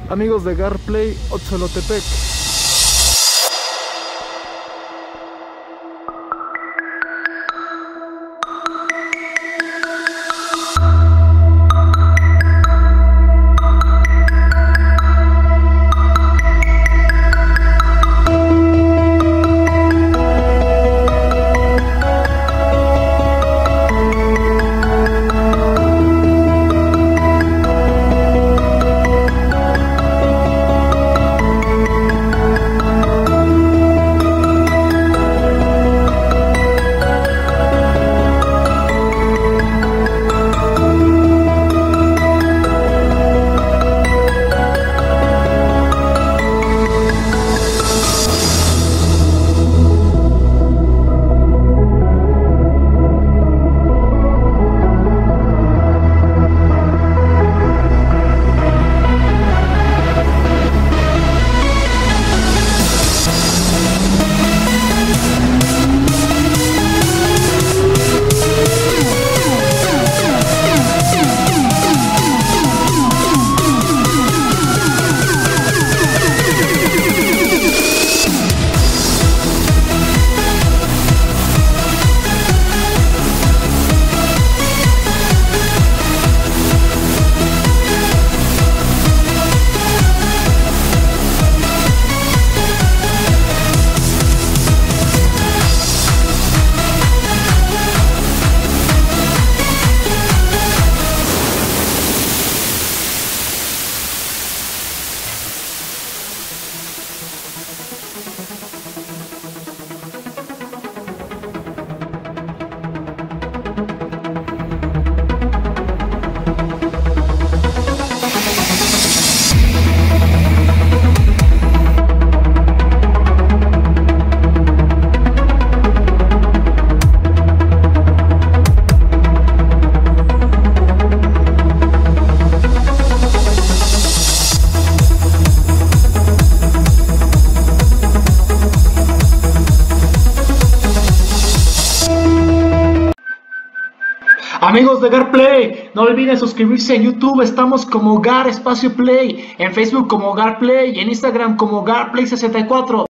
Amigos de Garplay, Otzolotepec. Amigos de Garplay, no olviden suscribirse en YouTube, estamos como Gar Espacio Play, en Facebook como Garplay y en Instagram como Garplay64.